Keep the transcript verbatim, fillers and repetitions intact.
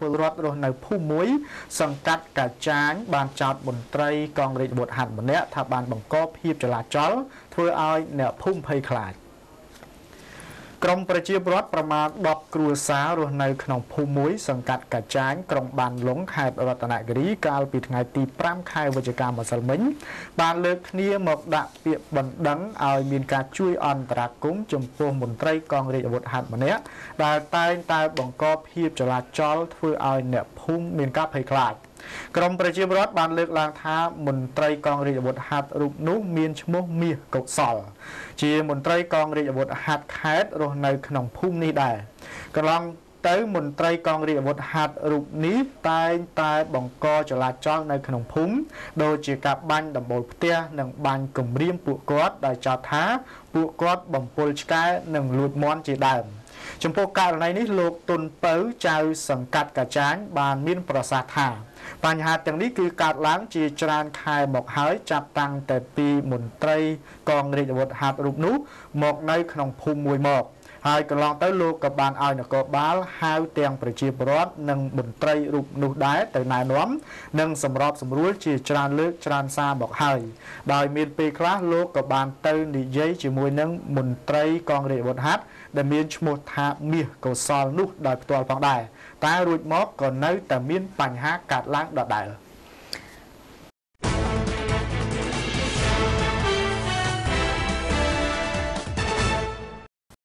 ពលរដ្ឋរស់នៅភូមិមួយសង្កាត់កាចាញបានចោទមន្ត្រីកងរាជអាវុធហត្ថម្នាក់ថាបានបង្កភាពចលាចលធ្វើឲ្យអ្នកភូមិភ័យខ្លាចក្រមប្រជាពលរដ្ឋប្រមាណដប់គ្រួសាររស់នៅក្នុងភូមិមួយសង្កាត់កាចាញក្រុងបានលុងខេត្តរតនគិរីកាលពីថ្ងៃទីប្រាំខែវិច្ឆិកាម្សិលមិញបានលើកគ្នាមកដាក់ពាក្យបណ្ដឹងឲ្យមានការជួយអន្តរាគមន៍ចំពោះមន្ត្រីកងរាជអាវុធហត្ថម្នាក់ដែលតែងតែបង្កភាពចលាចលធ្វើឲ្យអ្នកភូមិមានការភ័យខ្លាចក្រមប្រជាពលរដ្ឋបានលើកឡើងថាមន្ត្រីកងរាជអាវុធហត្ថរូបនោះមានឈ្មោះមាសកុសលជាមន្ត្រីកងរាជអាវុធហត្ថខេត្តរស់នៅក្នុងភូមិនេះដែរកន្លងទៅមន្ត្រីកងរាជអាវុធហត្ថរូបនេះតែងតែបង្កចលាចលនៅក្នុងភូមិដូចជាការបាញ់ដំបូលផ្ទះនិងបាញ់គំរាមពួកគាត់ដោយចោទថាពួកគាត់បំពុលឆ្កែនិងលួចមាន់ជាដើមចំពោះករណីនេះលោកទុនពៅចៅសង្កាត់កាចាញបានមានប្រសាសន៍ថាបញ្ហាទាំងនេះគឺកើតឡើងជាច្រើនខែមកហើយចាប់តាំងតែពីមន្ត្រីកងរាជអាវុធហត្ថរូបនោះមកនៅក្នុងភូមិមួយមកហើយកន្លងទៅលោកក៏បានឲ្យនគរបាលហៅទាំងប្រជាពលរដ្ឋនិងមន្ត្រីរូបនោះដែរទៅណែនាំនិងសម្របសម្រួលជាច្រើនលើកច្រើនសារមកហើយដោយមានពេលខ្លះលោកក៏បានទៅនិយាយជាមួយនឹងមន្ត្រីកងរាជអាវុធហត្ថដែលមានឈ្មោះថាមាសកុសលនោះដោយផ្ទាល់ផងដែរតែរួចមកក៏នៅតែមានបញ្ហាកើតឡើងដដែល